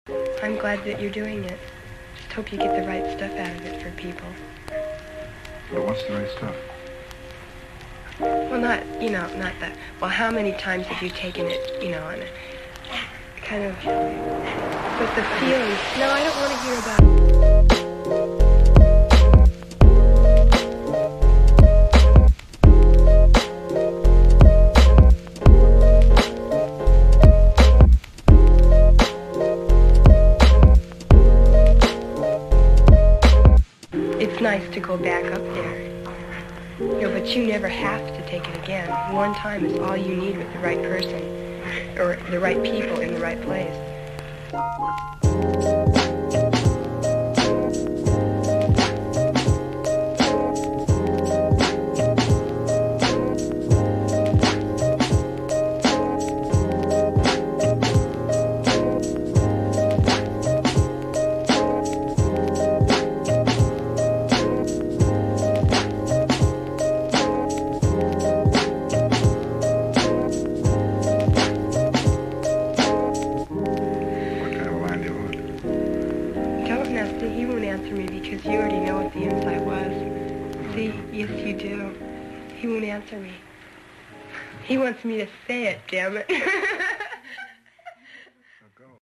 I'm glad that you're doing it. Just hope you get the right stuff out of it for people. But what's the right stuff? Well, not that. Well, how many times have you taken it, on a kind of, but the feeling. No, I don't want to hear about it. It's nice to go back up there. But you never have to take it again. One time is all you need with the right person, or the right people in the right place. He won't answer me because you already know what the insight was. See, yes you do. He won't answer me. He wants me to say it, damn it.